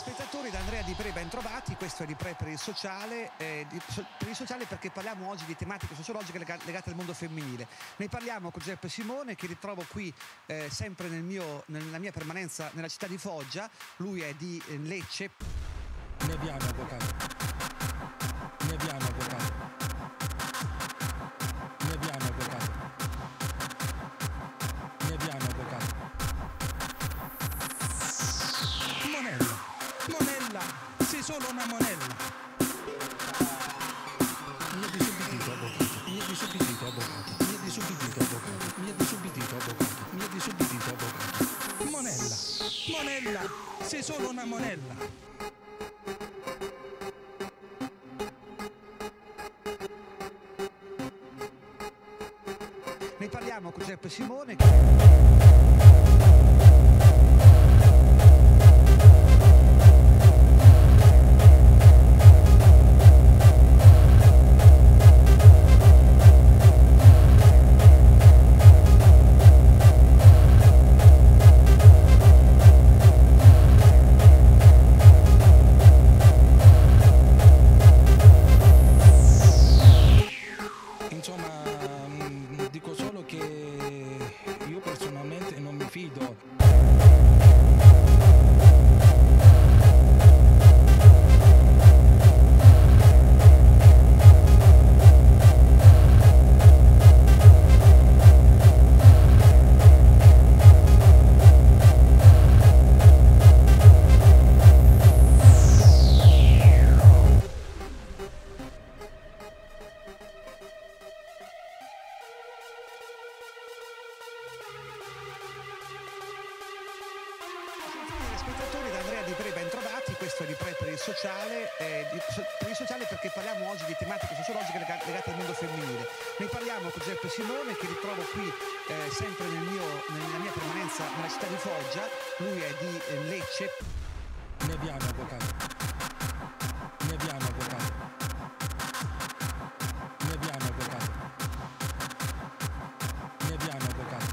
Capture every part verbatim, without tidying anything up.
Telespettatori, da Andrea Di Pre, ben trovati. Questo è Di Pre per il sociale, eh, di, so, per il sociale perché parliamo oggi di tematiche sociologiche lega, legate al mondo femminile. Ne parliamo con Giuseppe Simone, che ritrovo qui eh, sempre nel mio, nella mia permanenza nella città di Foggia. Lui è di eh, Lecce. Ne abbiamo, avvocato. Ne abbiamo, avvocato. Ne abbiamo, avvocato. Ne abbiamo, avvocato. Monella. Monella. Sei solo una monella. Mi ha disubbidito, avvocato. Mi ha disubbidito, avvocato. Mi ha disubbidito, avvocato. Mi ha disubbidito, avvocato. Mi ha disubbidito, avvocato. Monella. Monella. Sei solo una monella. Ne parliamo con Giuseppe Simone. Insomma, dico solo che io personalmente non mi fido. Telespettatori, da Andrea Di Pre, ben trovati. Questo è Di Pre per il sociale, eh, di, so, per il sociale perché parliamo oggi di tematiche sociologiche lega, legate al mondo femminile. Ne parliamo con Giuseppe Simone, che ritrovo qui eh, sempre nel mio, nella mia permanenza nella città di Foggia. Lui è di eh, Lecce. Ne abbiamo, avvocato. Ne abbiamo, avvocato. Ne abbiamo, avvocato. Ne abbiamo, avvocato.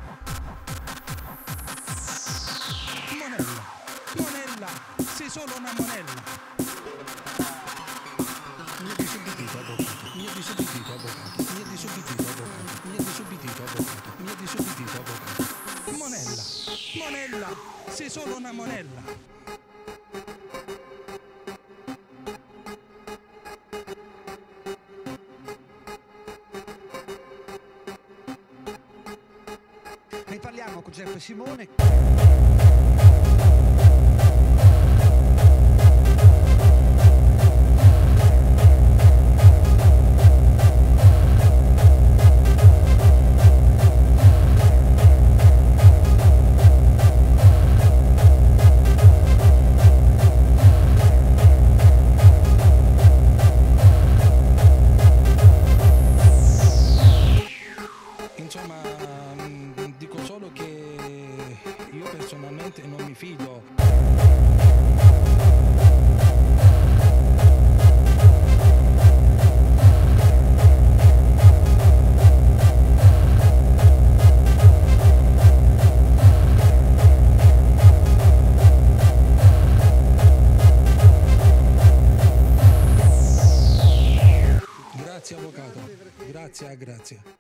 Monella. Monella. Sei solo una monella. Mi ha disubbidito, avvocato. Mi ha disubbidito, avvocato. Mi ha disubbidito, avvocato. Mi ha disubbidito, avvocato. Mi ha disubbidito, avvocato. Monella. Monella. Sei solo una monella. Ne parliamo con Giuseppe Simone. Insomma, dico solo che io personalmente non mi fido. Grazie, avvocato. Grazie, grazie.